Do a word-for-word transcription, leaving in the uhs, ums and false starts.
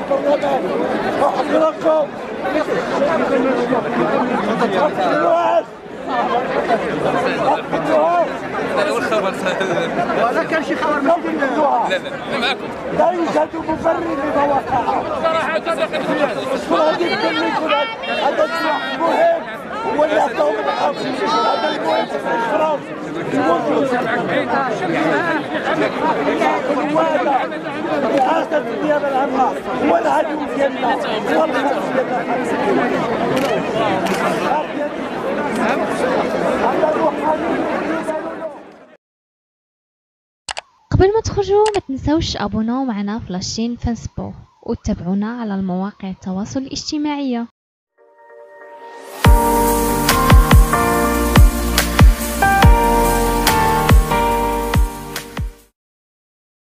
البرلمان أحضركم أقتلوها أقتلوها هذا هو الخبر. ولا كان شي خبر ممكن. لا لا لا معكم. لا يوجد مبرر لمواقعها. صراحة هذه الكلمة هذا السلاح مهم هو اللي عطاهم الحق. هذا المهم في الإخراج الوالد رئاسة النيابة العامة هو العدو ديالنا هو الخوف قبل ما تخرجوا ما تنسوش ابوناو معنا في لاشين فانسبو وتابعونا على المواقع التواصل الاجتماعي.